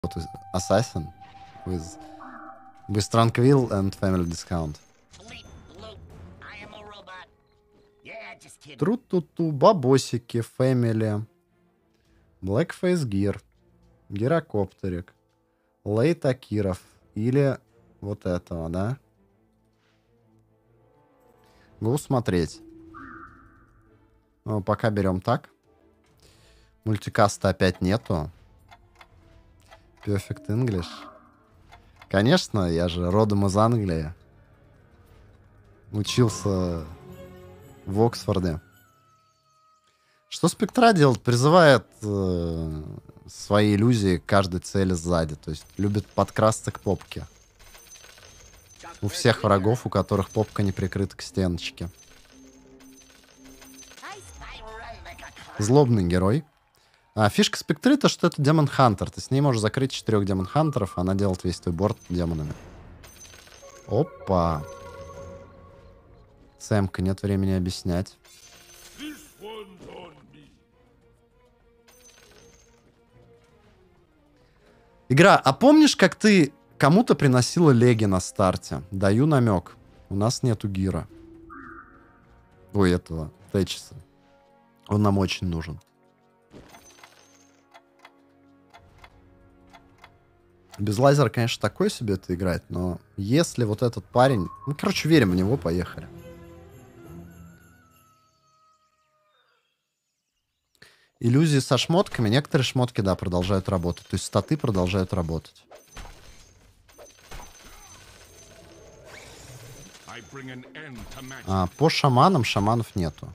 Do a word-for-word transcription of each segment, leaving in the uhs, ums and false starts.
Assassin with with tranquil and family discount. Тру-ту-ту, бабосики, family, Blackface Gear, гирокоптерик, Лейт Акиров или вот этого, да? Го смотреть. Ну, пока берем так. Мультикаста опять нету. Perfect English. Конечно, я же родом из Англии. Учился в Оксфорде. Что Спектра делает? Призывает э, свои иллюзии к каждой цели сзади. То есть любит подкрасться к попке. У всех врагов, у которых попка не прикрыта к стеночке. Злобный герой. А, фишка Спектры то, что это Демон Хантер. Ты с ней можешь закрыть четырех Демон Хантеров, она делает весь твой борт демонами. Опа. Сэмка, нет времени объяснять. Игра, а помнишь, как ты кому-то приносила леги на старте? Даю намек. У нас нету гира. Ой, этого, Тэтчеса. Он нам очень нужен. Без лазера, конечно, такой себе это играть, но если вот этот парень... Ну, короче, верим в него, поехали. Иллюзии со шмотками. Некоторые шмотки, да, продолжают работать. То есть статы продолжают работать. А, по шаманам шаманов нету.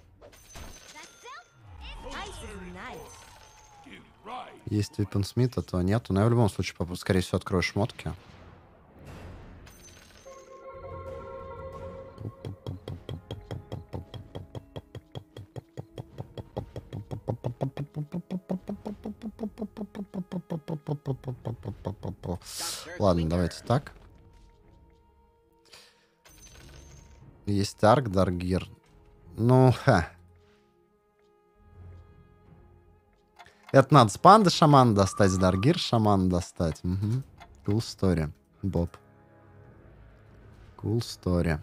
Есть Виппенсмита, то нету. Но я в любом случае, скорее всего, открою шмотки. Ладно, давайте так. Есть Арк, Даргир. Ну, ха. Это надо с панды шамана достать, с Даргир шамана достать. Угу. Cool story, Боб. Cool story.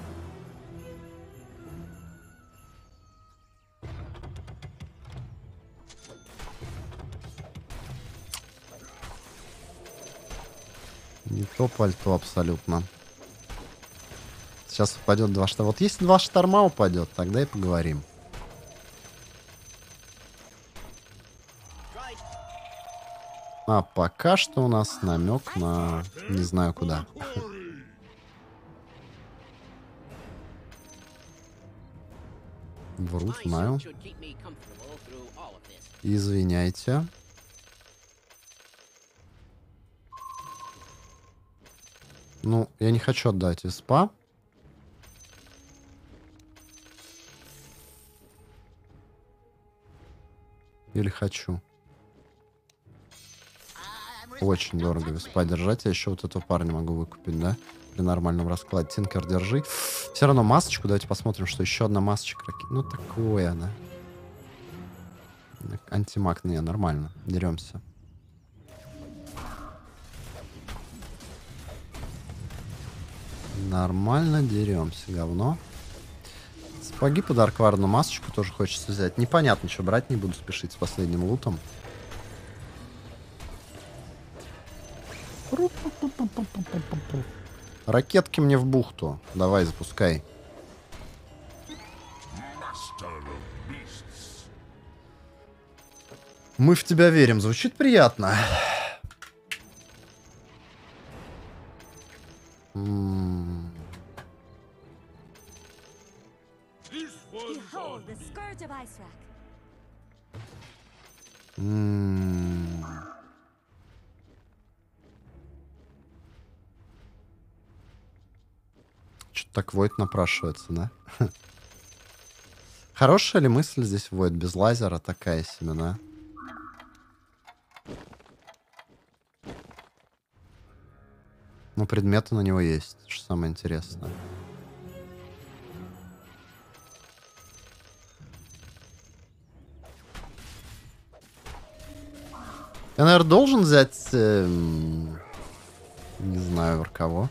Не то пальто абсолютно. Сейчас упадет два шторма. Вот если два шторма упадет, тогда и поговорим. А пока что у нас намек на не знаю куда. Врут, знаю. Извиняйте. Ну, я не хочу отдать ИСПА. Или хочу? Очень дорого виспа держать. Я еще вот этого парня могу выкупить, да? При нормальном раскладе. Тинкер, держи. Все равно масочку. Давайте посмотрим, что еще одна масочка. Ну, такое, да. Антимаг, не, нормально. Деремся. Нормально деремся, говно. Спаги под Аркварну масочку тоже хочется взять. Непонятно, что брать, не буду спешить с последним лутом. Ракетки мне в бухту. Давай, запускай. Мы в тебя верим. Звучит приятно. М-м. М-м. Что-то так Войд напрашивается, да? Хорошая ли мысль здесь Войд без лазера? Такая себе, да? Ну, предметы на него есть, что самое интересное. Я, наверное, должен взять... Эм... Не знаю, кого.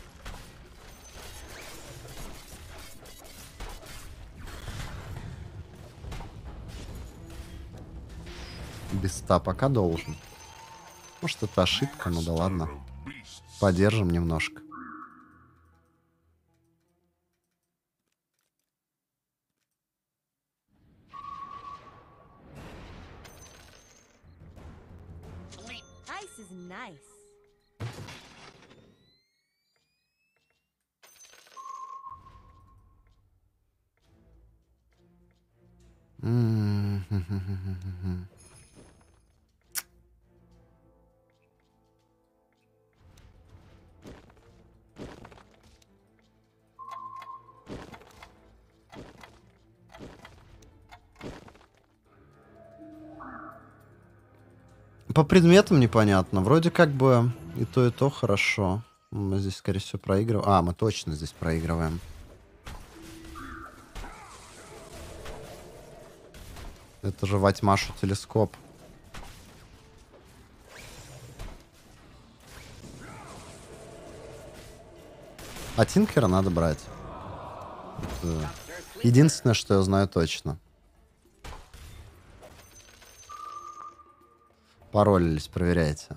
Без ста пока должен. Может, это ошибка, ну да ладно. Подержим немножко. М-м-м-м-м-м. По предметам непонятно. Вроде как бы и то, и то хорошо. Мы здесь, скорее всего, проигрываем. А, мы точно здесь проигрываем. Это же Ватьмашу телескоп. А Тинкера надо брать. Это единственное, что я знаю точно. Паролились, проверяйте.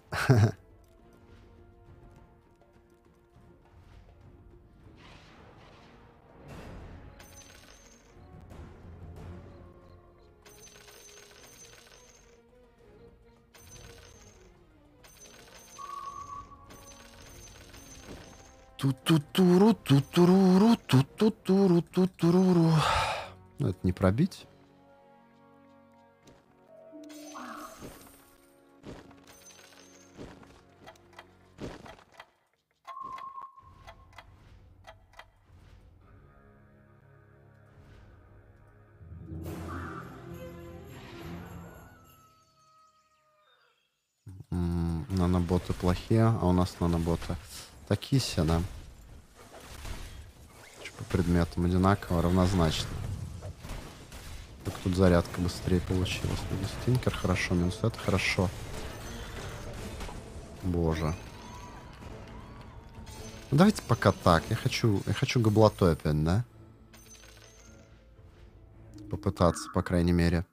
Ту-ту-туру, ту-туруру, ту-ту-туру, ту-туруру. Ну, это не пробить. М, наноботы плохие, а у нас наноботы такие все, да. Что по предметам одинаково, равнозначно. Так тут зарядка быстрее получилась. Минус Тинкер хорошо, минус это хорошо. Боже. Ну, давайте пока так. Я хочу, я хочу гоблотой опять, да? Попытаться, по крайней мере.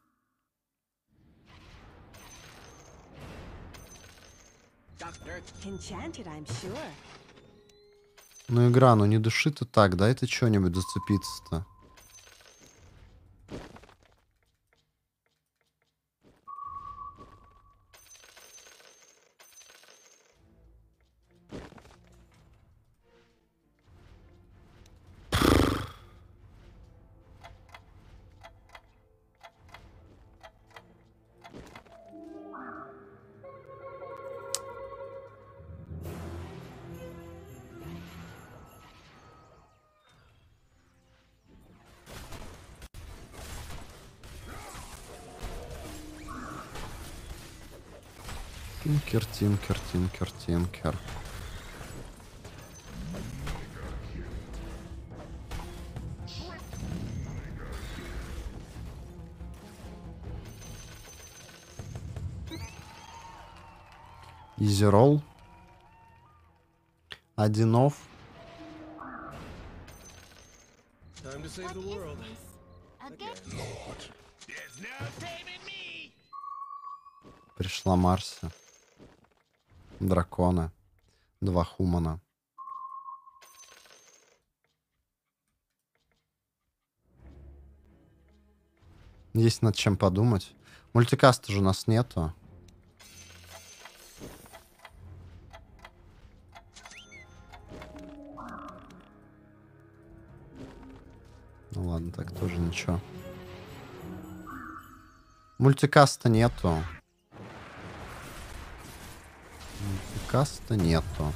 Ну, игра, ну не души ты так, дай ты что-нибудь зацепиться-то. Тинкер, тинкер, тинкер, тинкер. Изи ролл. Один офф. Пришла Марси. Драконы. Два хумана. Есть над чем подумать. Мультикаста же у нас нету. Ну ладно, так тоже ничего. Мультикаста нету. Мультикаста нету.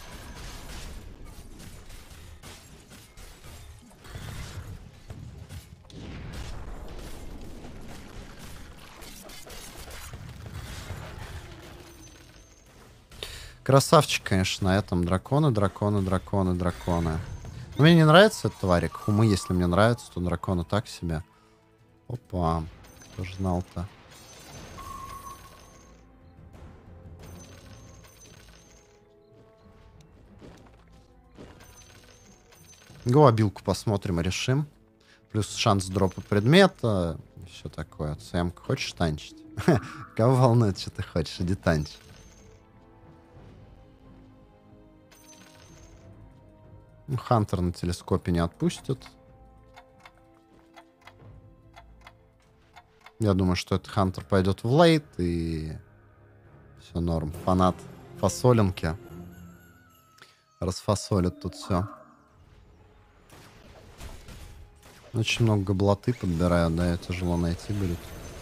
Красавчик, конечно, на этом. Драконы, драконы, драконы, драконы. Но мне не нравится этот тварик. Хумы, если мне нравится, то драконы так себе. Опа. Кто ж знал-то? Го обилку посмотрим и решим. Плюс шанс дропа предмета. Все такое. Сэм, хочешь танчить? Кого волнует, что ты хочешь? Иди танчи. Ну, Хантер на телескопе не отпустит. Я думаю, что этот Хантер пойдет в лейт и все норм. Фанат фасолинки расфасолит тут все. Очень много габлоты подбирают, да, ее тяжело найти будет.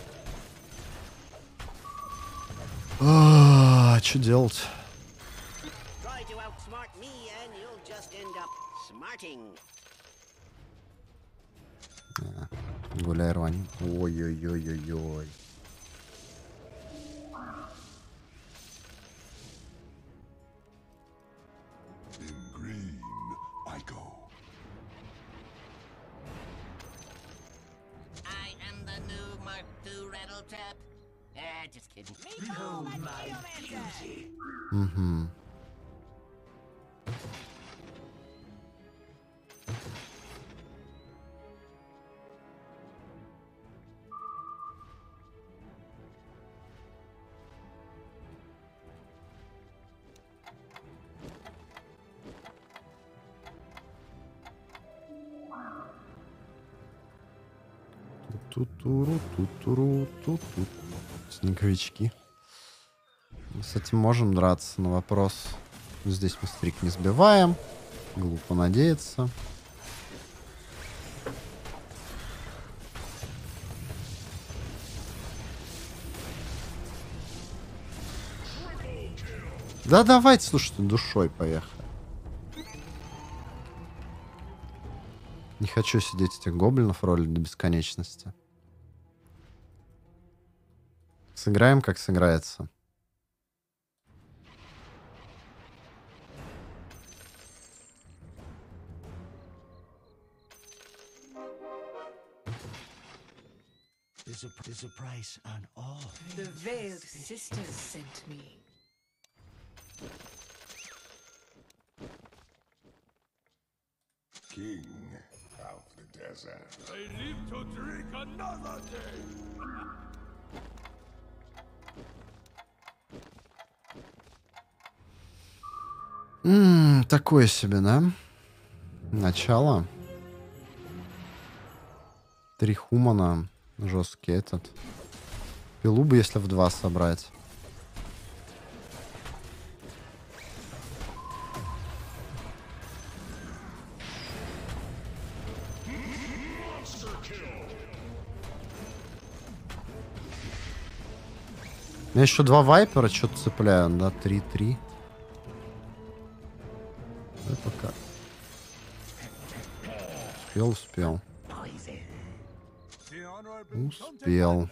А, что делать? А, гуляй, рвань. Ой-ой-ой-ой-ой. Угу. Ту-туру, ту-туру, ту-ту. Снеговички. Мы с этим можем драться, но вопрос... Здесь мы стрик не сбиваем. Глупо надеяться. Да давайте, слушайте, душой поехали. Не хочу сидеть этих гоблинов роли до бесконечности. Сыграем, как сыграется. There's a, there's a price on all. The Veiled Sisters sent me. King of the desert. I live to drink another day. Ммм, такое себе, да? Начало. Три хумана. Жесткий этот. Пилу бы, если в два собрать. Я еще два вайпера что-то цепляю, да, три-три. Да пока. Успел, успел. Успел.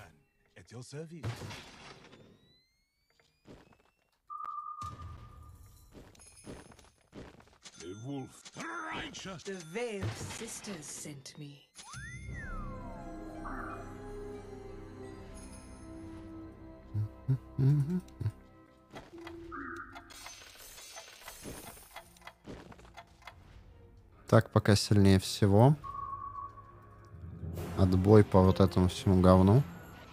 The Veiled Sisters sent me. Так, пока сильнее всего. Отбой по вот этому всему говну.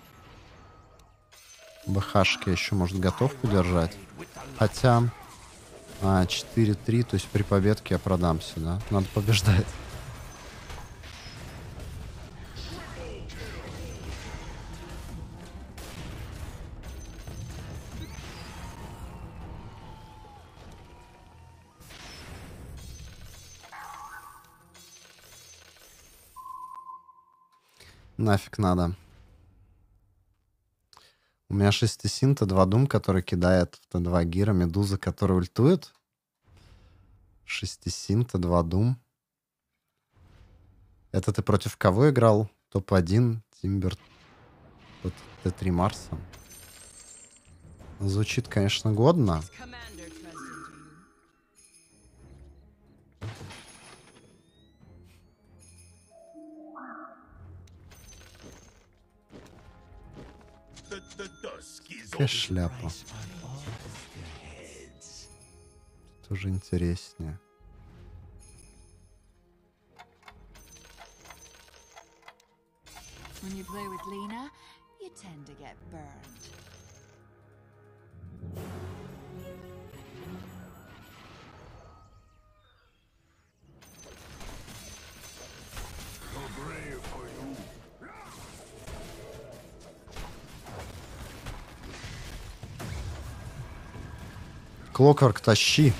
БХшки еще, может, готов подержать. Хотя... А, четыре-три, то есть при победке я продамся, да? Надо побеждать. Нафиг надо. У меня шестисинта, два дум, который кидает в Т два гира, медуза, который ультует. Шестисинта, два дум. Это ты против кого играл? топ один, Тимбер, Т три Марса. Звучит, конечно, годно. Какая шляпа. Тоже интереснее. when you play with Lena, you tend to get burned. A brave for you. Клокворк, тащи.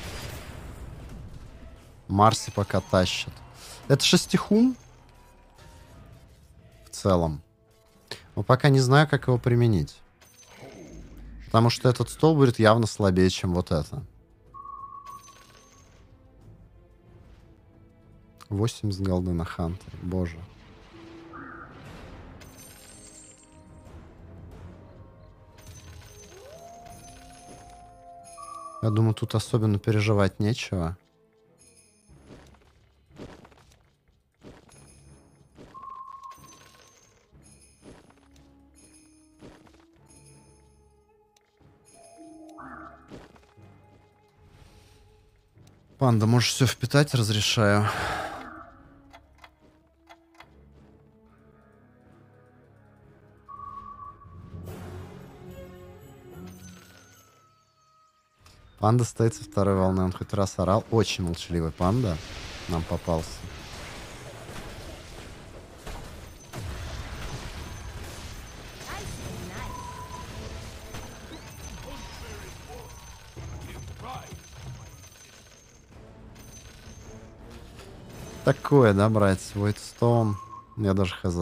Марси пока тащит. Это шестихум? В целом. Но пока не знаю, как его применить. Потому что этот стол будет явно слабее, чем вот это. восемьдесят голды на Хантере. Боже. Я думаю, тут особенно переживать нечего. Панда, можешь все впитать, разрешаю. Панда стоит со второй волны. Он хоть раз орал. Очень молчаливый панда нам попался. Такое, да, брать? Войтстоун. Я даже хз.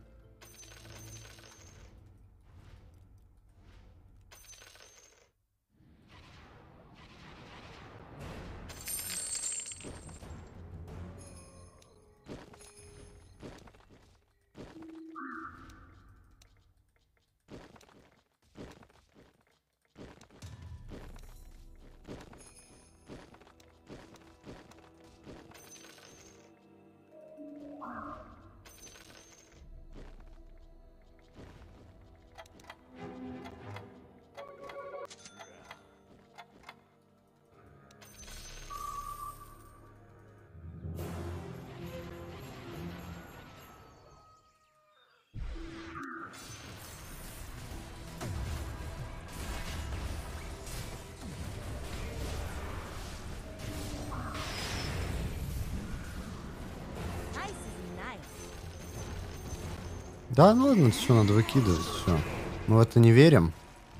Да, ну ладно, все, надо выкидывать, все. Мы в это не верим.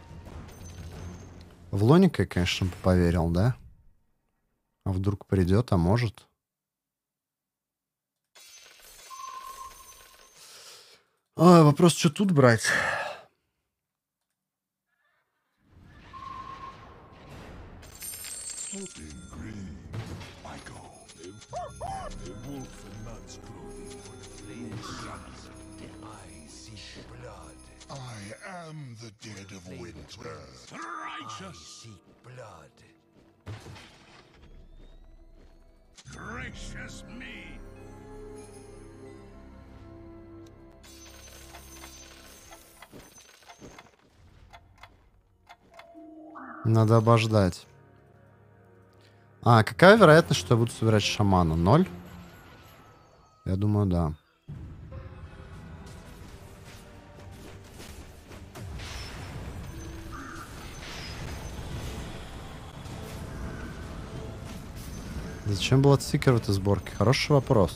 В Лоника я, конечно, поверил, да? А вдруг придет, а может? Ой, вопрос, что тут брать? I am the dead of winter. Righteous. Seek blood. Gracious me. Надо обождать. А, какая вероятность, что я буду собирать шамана? Ноль? Я думаю, да. Зачем был отсикер в этой сборке? Хороший вопрос.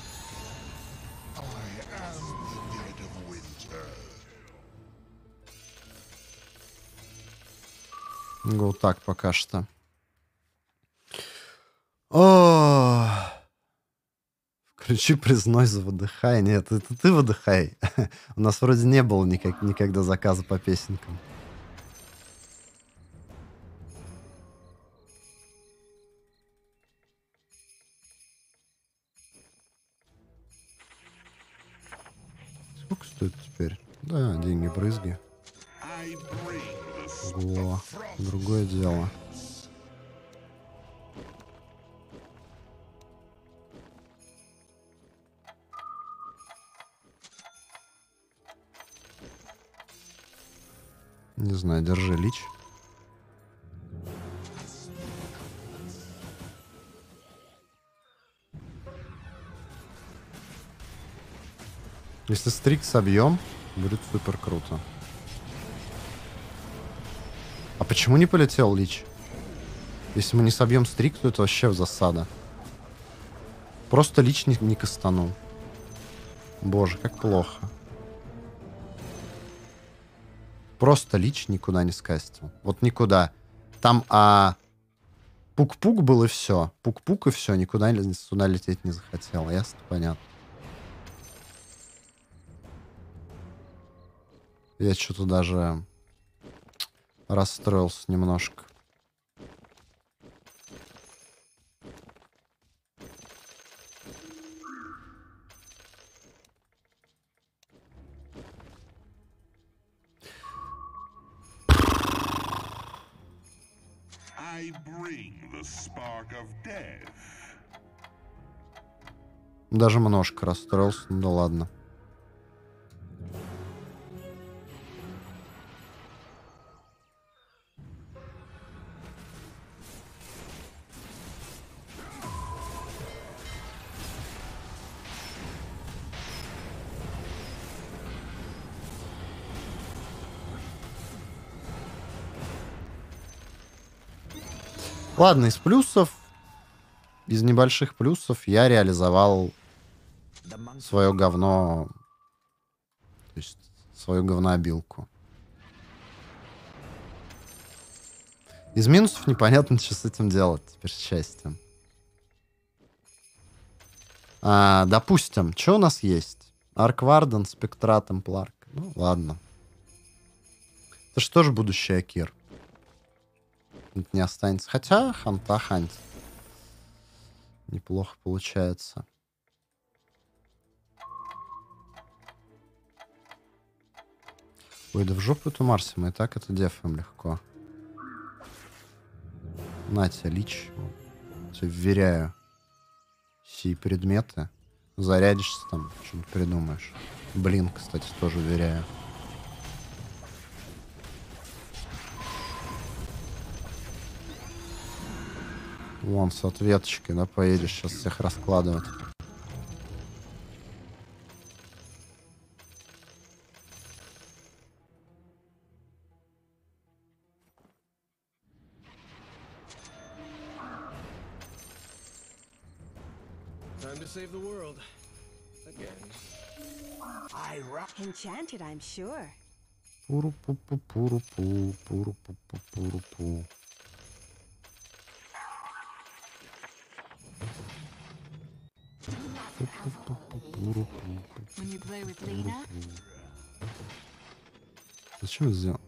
Го так пока что. О! Включи признойз, выдыхай. Нет, это ты выдыхай. У нас вроде не было никак, никогда заказа по песенкам. Сколько стоит теперь? Да, деньги брызги. Во, другое дело. Не знаю, держи лич. Если стрик собьем, будет супер круто. А почему не полетел Лич? Если мы не собьем стрик, то это вообще в засада. Просто Лич не, не кастанул. Боже, как плохо. Просто Лич никуда не скастил. Вот никуда. Там а... пук-пук был и все. Пук-пук и все. Никуда сюда лететь не захотел. Ясно? Понятно. Я что-то даже расстроился немножко. I bring the spark of death. Даже немножко расстроился. Ну да ладно. Ладно, из плюсов, из небольших плюсов я реализовал свое говно, то есть свою говнообилку. Из минусов непонятно, что с этим делать теперь, с счастьем. А, допустим, что у нас есть? Аркварден, Спектра, Темпларк. Ну, ладно. Это же тоже будущий Акир. Это не останется. Хотя ханта хантит. Неплохо получается. Ой, да в жопу эту Марси, мы и так это дефаем легко. На тебе, Лич. Тебе вверяю сии предметы. Зарядишься там, что-нибудь придумаешь. Блин, кстати, тоже вверяю. Вон, с ответочкой, да, поедешь сейчас всех раскладывать. Time to save the world. Again. I rock. Enchanted, I'm sure. Пуру-пу-пу-пуру-пу, пуру-пу-пу-пуру-пу. When you play with Lena, Зачем это сделал?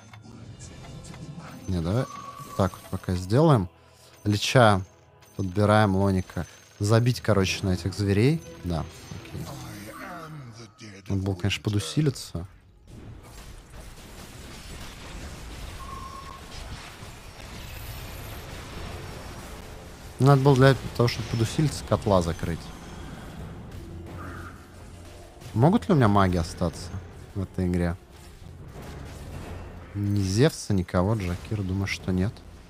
Не, давай так вот пока сделаем. Лича подбираем, Лоника. Забить, короче, на этих зверей. Да, окей. Надо было, конечно, подусилиться. Надо было для того, чтобы подусилиться, котла закрыть. Могут ли у меня маги остаться в этой игре? Ни Зевса, никого, Джакир, думаю, что нет.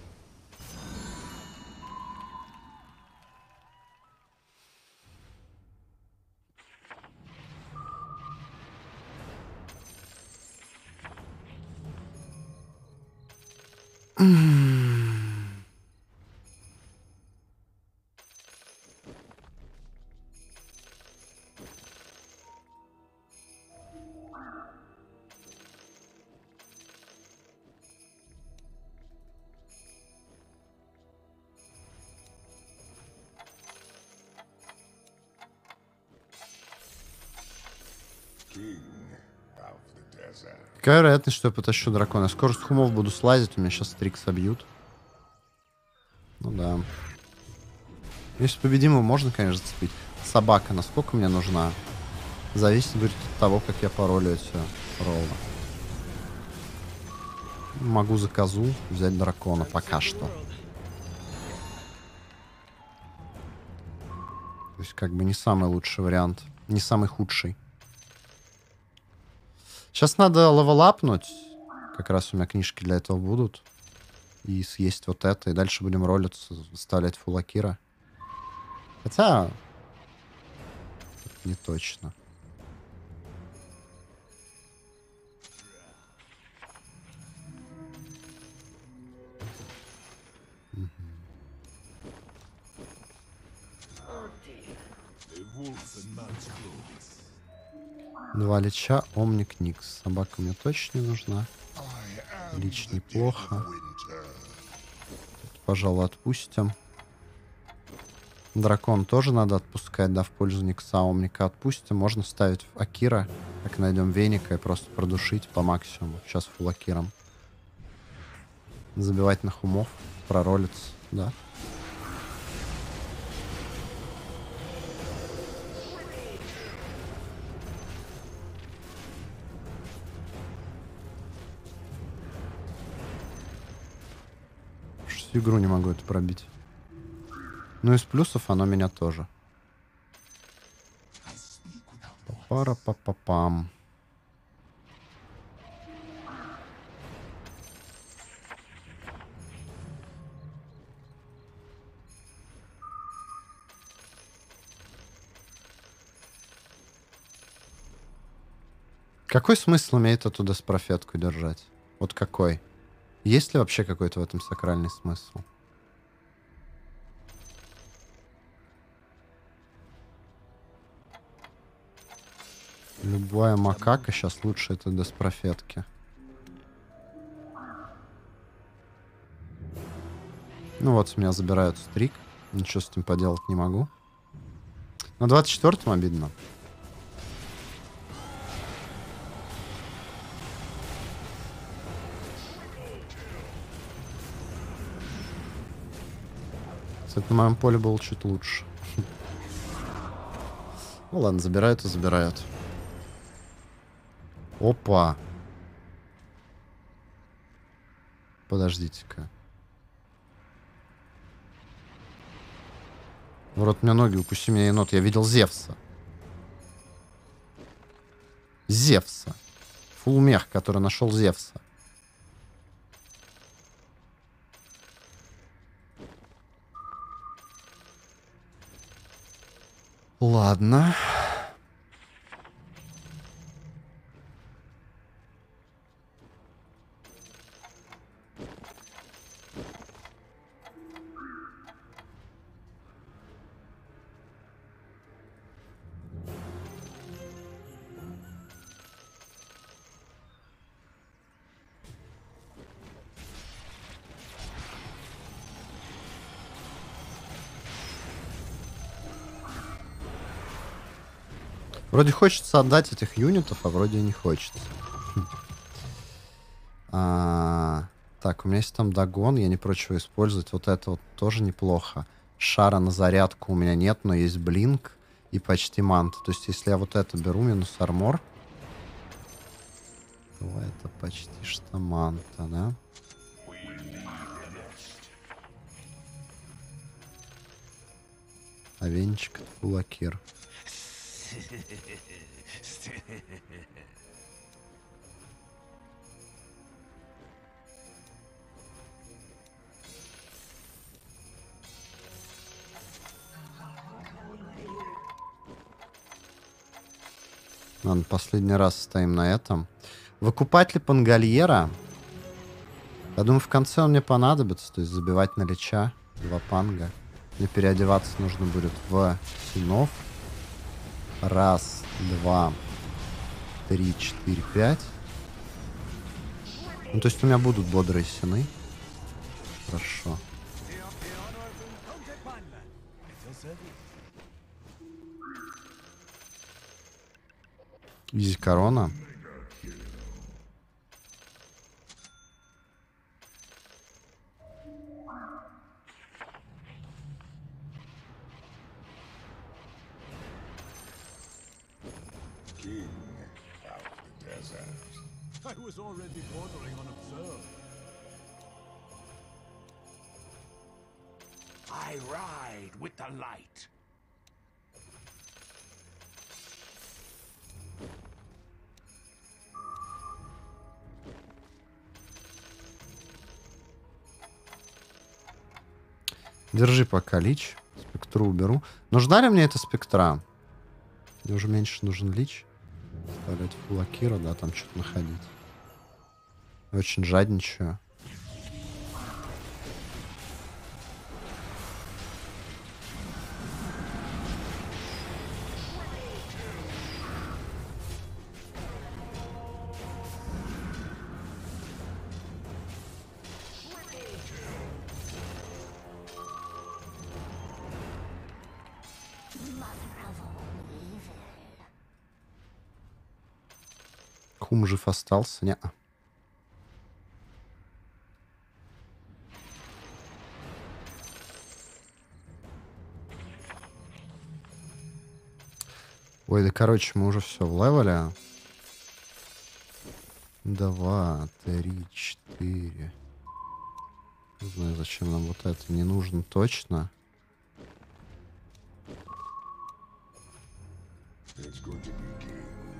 King of the desert. Какая вероятность, что я потащу дракона? Скорость хумов буду слазить, у меня сейчас стрик собьют. Ну да. Если победим его, можно, конечно, зацепить. Собака, насколько мне нужна? Зависит будет от того, как я паролю эти роллы. Могу за козу взять дракона пока что. То есть как бы не самый лучший вариант. Не самый худший. Сейчас надо левелапнуть. Как раз у меня книжки для этого будут. И съесть вот это. И дальше будем ролиться, выставлять фулакира. Хотя... Не точно. Два лича, Омник, Никс. Собака мне точно не нужна. Лич неплохо. Пожалуй, отпустим. Дракон тоже надо отпускать, да, в пользу Никса. Омника отпустим. Можно ставить Акира, как найдем Веника, и просто продушить по максимуму. Сейчас фул Акиром. Забивать на хумов, проролиться, да. Всю игру не могу это пробить. Ну, из плюсов оно меня тоже. Пара-па-па-пам. Какой смысл имеет эту деспрофетку держать? Вот какой? Есть ли вообще какой-то в этом сакральный смысл? Любая макака сейчас лучше этой деспрофетки. Ну вот, с меня забирают стрик. Ничего с этим поделать не могу. На двадцать четвёртом обидно. Кстати, на моем поле было чуть лучше. Ну ладно, забирают и забирают. Опа. Подождите-ка. В рот мне ноги, укуси меня, енот. Я видел Зевса. Зевса. Фулмех, который нашел Зевса. Ладно. Вроде хочется отдать этих юнитов, а вроде и не хочется. А, так, у меня есть там догон, я не прочь его использовать. Вот это вот тоже неплохо. Шара на зарядку у меня нет, но есть блинк и почти манта. То есть если я вот это беру, минус армор, то это почти что манта, да? А венчик — фулакир. Ладно, последний раз стоим на этом. Выкупать ли Пангальера? Я думаю, в конце он мне понадобится. То есть забивать на лича. Два панга. Мне переодеваться нужно будет в синов. Раз, два, три, четыре, пять. Ну, то есть у меня будут бодрые сины. Хорошо. Изи корона. I was already bordering on absurd. I ride with the light. Держи пока лич. Спектру уберу. Нужна ли мне эта спектра? Мне уже меньше нужен лич. Вставлять фулакира, да, там что-то находить. Очень жадничаю. Хум жив остался? Не. Ой, да короче, мы уже все в левеле. Два, три, четыре. Не знаю, зачем нам вот это. Не нужно точно. It's going to be king.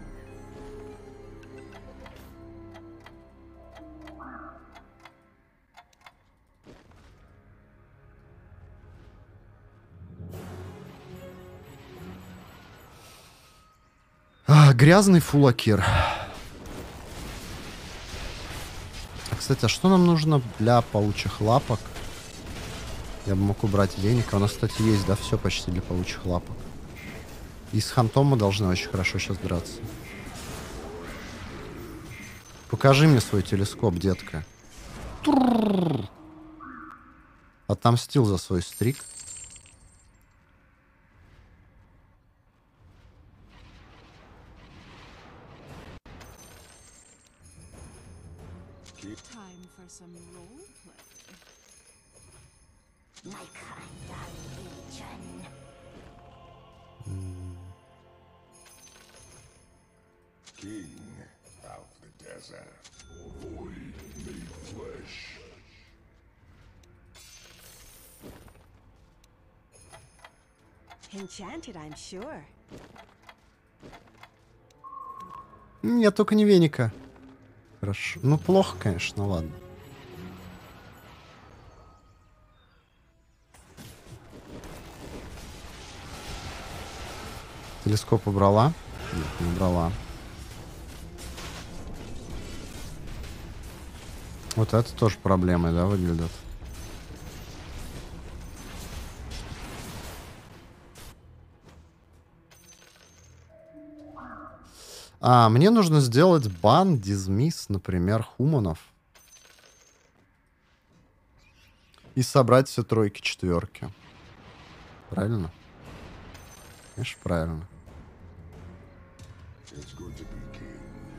А, грязный фулакир. А, кстати, а что нам нужно для паучьих лапок? Я бы мог убрать веника. У нас, кстати, есть, да, все почти для паучьих лапок. И с хантом мы должны очень хорошо сейчас драться. Покажи мне свой телескоп, детка. Туррррр. Отомстил за свой стрик. Time for some roleplay. King of the desert. Void made flesh. Enchanted, I'm sure. Нет, только не веника. Хорошо. Ну, плохо, конечно, ладно. Телескоп убрала? Нет, не убрала. Вот это тоже проблемой, да, выглядит? А, мне нужно сделать бан, дизмисс, например, хуманов. И собрать все тройки, четверки. Правильно? Конечно, правильно. It's going to be king.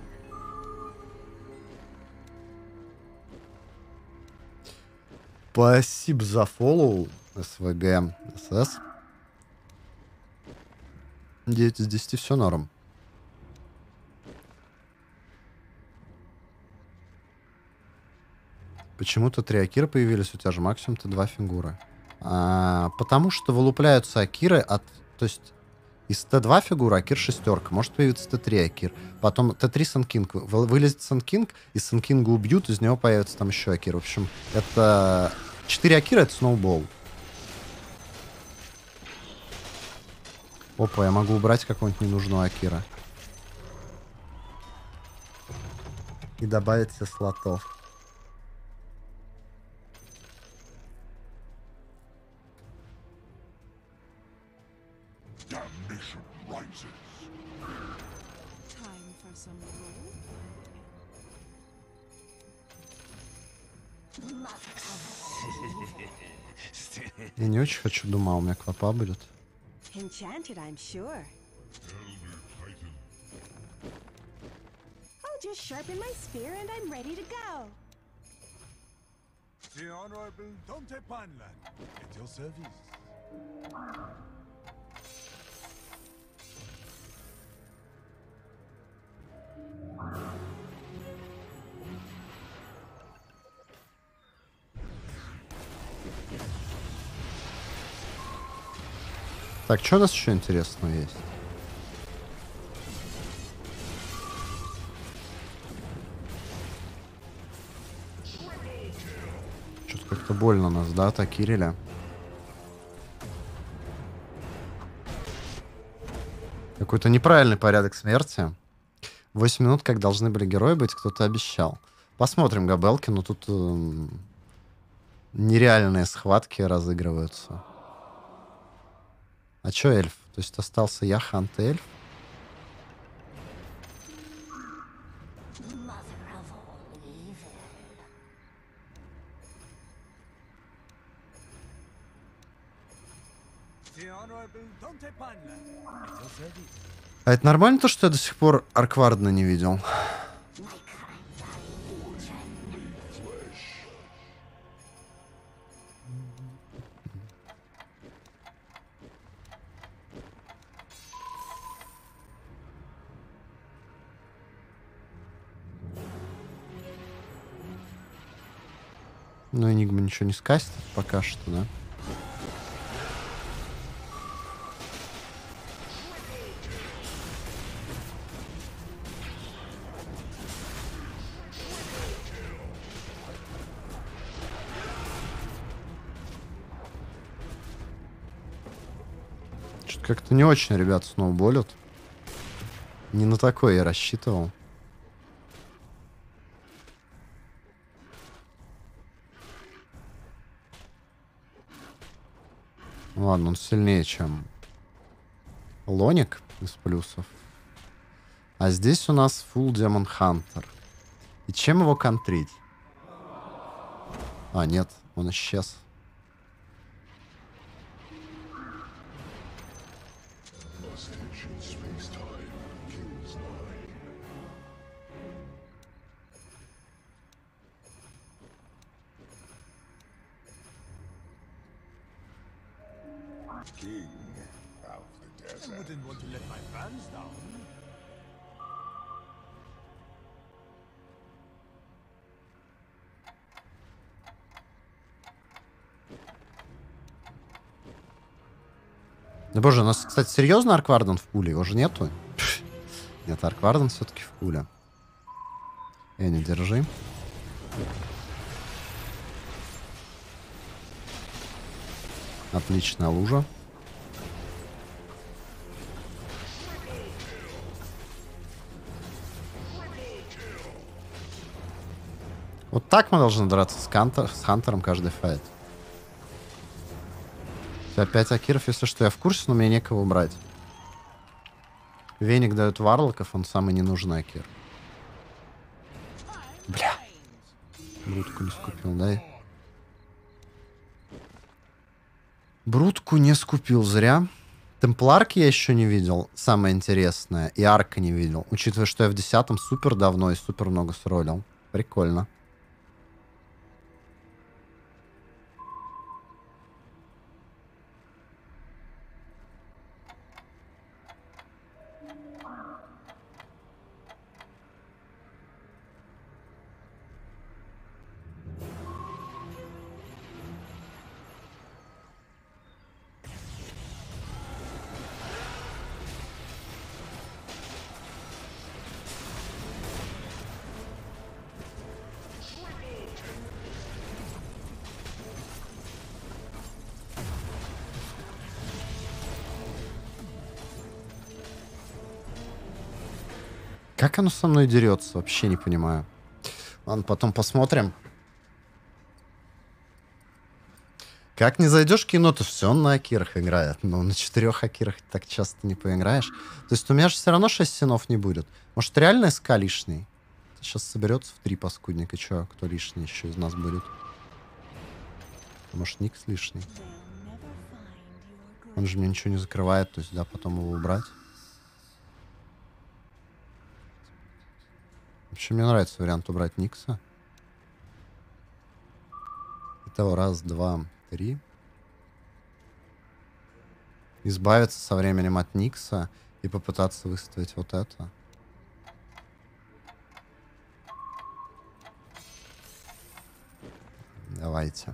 Спасибо за фоллоу, СВГ, СС. девять из десяти, все норм. Почему-то три Акиры появились, у тебя же максимум-то два фигуры. А, потому что вылупляются Акиры от... То есть из Т два фигуры Акир шестерка. Может появиться Т три Акир. Потом Т три Санкинг. Вылезет Санкинг, и Санкинга убьют, из него появится там еще Акир. В общем, это... четыре Акира — это сноубол. Опа, я могу убрать какого-нибудь ненужного Акира. И добавить себе слотов. Damnation rises. Time for some roleplay. Я не очень хочу, думал, у меня квапа будет. Enchanted, I'm sure. I'll just sharpen my spear and I'm ready to go. The Honorable Dante Panlan, at your service. Так, что у нас еще интересного есть? Что-то как-то больно нас, да, атакировали. Какой-то неправильный порядок смерти. восемь минут, как должны были герои быть, кто-то обещал. Посмотрим, Габелки, но тут э, нереальные схватки разыгрываются. А чё эльф? То есть остался я, Хант и эльф? The Honorable Dante Panlan, at your service. А это нормально то, что я до сих пор Арквардена не видел? Ну, Энигма ничего не скастит пока что, да? Что-то как-то не очень ребята сноуболят. Не на такое я рассчитывал. Ладно, он сильнее, чем Лоник из плюсов. А здесь у нас Full Demon Hunter. И чем его контрить? А, нет, он исчез. King of the I desert. wouldn't want to let my fans down. Да боже, у нас, кстати, серьезно Аркварден в пуле? Его же нету? Нет, Аркварден все-таки в пуле. Эни, держи. Отличная лужа. Вот так мы должны драться с, Хантер, с Хантером каждый файт. Опять Акиров, если что, я в курсе, но мне некого брать. Веник дает варлоков, он самый ненужный Акир. Бля. Брутку не скупил, дай. Брутку не скупил, зря. Темпларки я еще не видел, самое интересное. И арка не видел. Учитывая, что я в десятом супер давно и супер много сролил. Прикольно. Как оно со мной дерется? Вообще не понимаю. Ладно, потом посмотрим. Как не зайдешь в кино, то все он на Акирах играет. Но на четырех Акирах так часто не поиграешь. То есть у меня же все равно шесть синов не будет. Может, реально СК лишний? Сейчас соберется в три паскудника. Че, кто лишний еще из нас будет? Может, Никс лишний? Он же мне ничего не закрывает. То есть, да, потом его убрать. Вообще, мне нравится вариант убрать Никса. Итого раз, два, три. Избавиться со временем от Никса и попытаться выставить вот это. Давайте.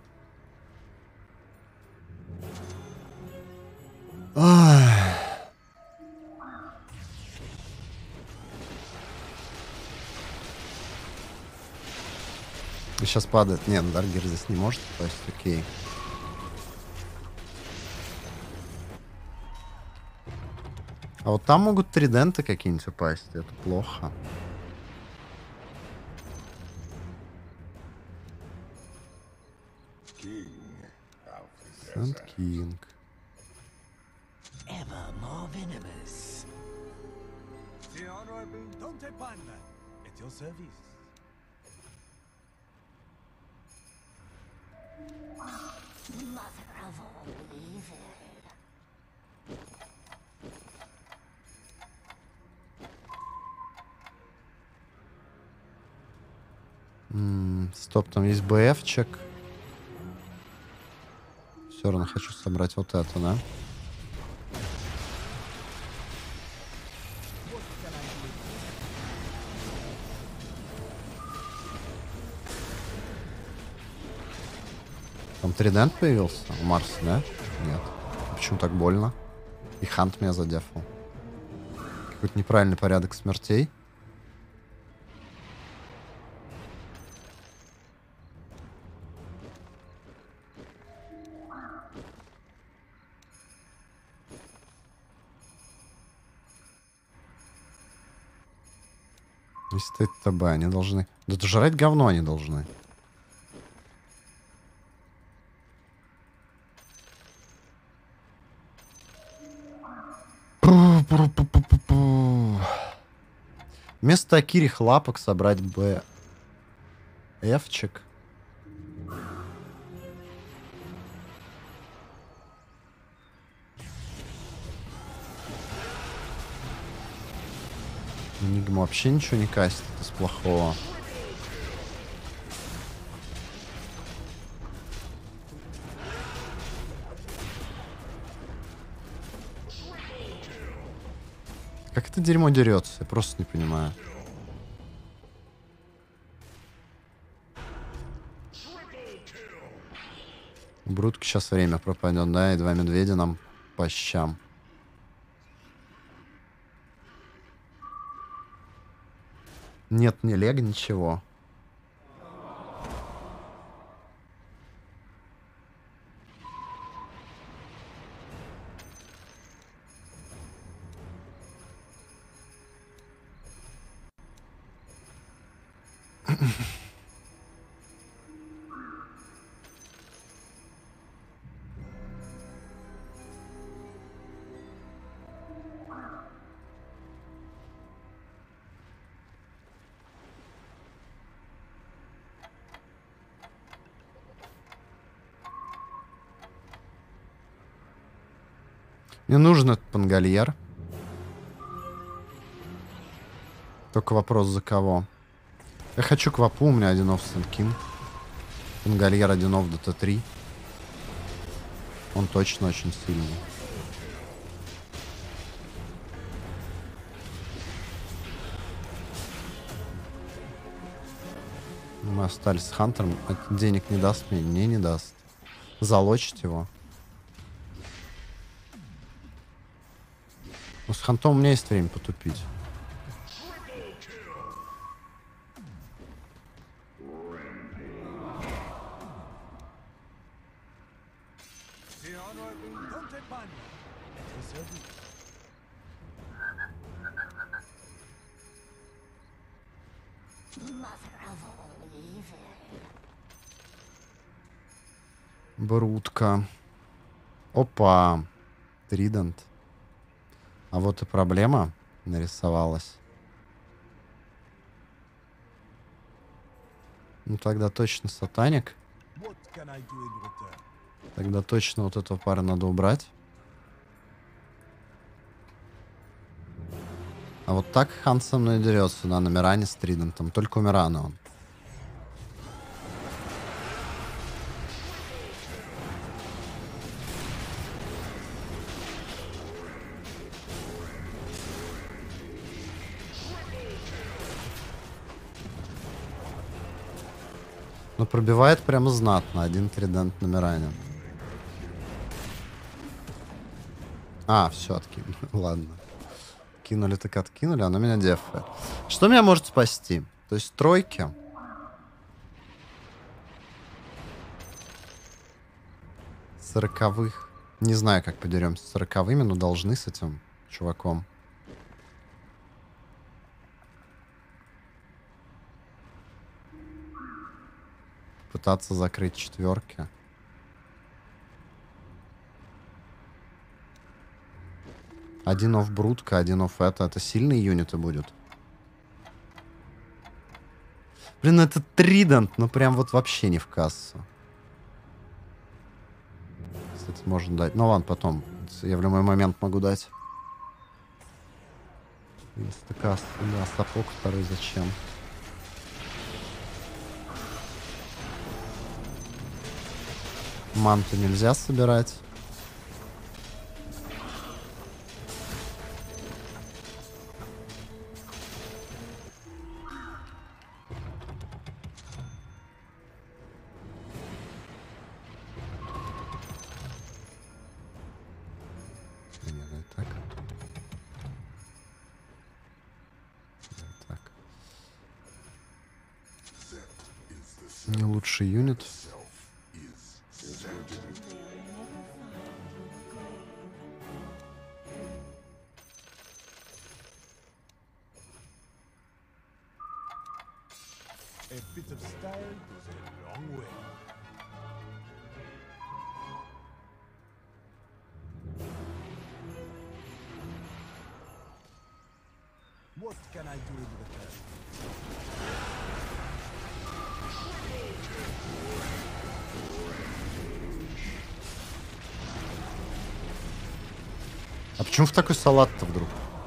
Ах. Сейчас падает. Нет, Даргер здесь не может попасть. Окей. А вот там могут триденты какие-нибудь упасть. Это плохо. Сент Кинг. Ever more venomous. The Honorable Dante Panlan, at your service. Mother of all evil. Стоп, там есть БФчик. Все равно хочу собрать вот это, да? Там тридент появился у Марса, да? Нет. Почему так больно? И Хант меня задефал. Какой-то неправильный порядок смертей. Если стоит ТБ, они должны... Да это жрать говно они должны. Вместо Акирих лапок собрать Б. Фчик. Энигма вообще ничего не кастит из плохого. Как это дерьмо дерется? Я просто не понимаю. У Брутки сейчас время пропадет, да? И два медведя нам по щам. Нет, не лег, ничего. Мне нужен этот пангольер. Только вопрос, за кого. Я хочу квапу, у меня один оф Сенкин. Пангольер один оф ДТ три. Он точно очень сильный. Мы остались с Хантером. Это денег не даст мне, мне не даст. Залочить его. Ну, с Хантом у меня есть время потупить. Брутка. Опа. Тридент. А вот и проблема нарисовалась. Ну тогда точно сатаник. Тогда точно вот этого пара надо убрать. А вот так Хан со мной дерется, да, на Миране с Тридентом. Только у Мирана он. Но пробивает прямо знатно. Один тридент на Миране. А, все, откинули. Ладно. Кинули так откинули, оно меня дефает. Что меня может спасти? То есть тройки. Сороковых. Не знаю, как подеремся с сороковыми, но должны с этим чуваком. Пытаться закрыть четверки. Один оф Брутка, один оф это. Это сильные юниты будут. Блин, ну это Тридент, ну прям вот вообще не в кассу. Кстати, можно дать. Ну ладно, потом. Я в любой момент могу дать. Инстакаст, да, сапог второй зачем? Манту нельзя собирать. Не, давай так. Давай так. Не лучший юнит. A bit of style goes a long way. What can I do in return? А почему в такой салат-то вдруг?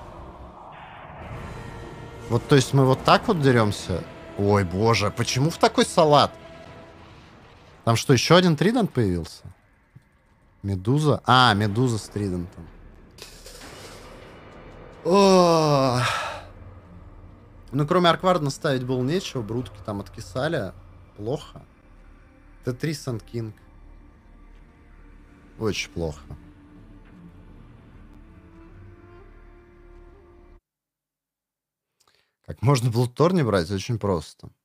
Вот, то есть мы вот так вот деремся? Ой, боже, почему в такой салат? Там что, еще один тридент появился? Медуза? А, Медуза с тридентом. О! Ну, кроме Арквардена ставить было нечего. Брутки там откисали. Плохо. Т три Сан Кинг. Очень плохо. Как можно Блудтор не брать? Очень просто.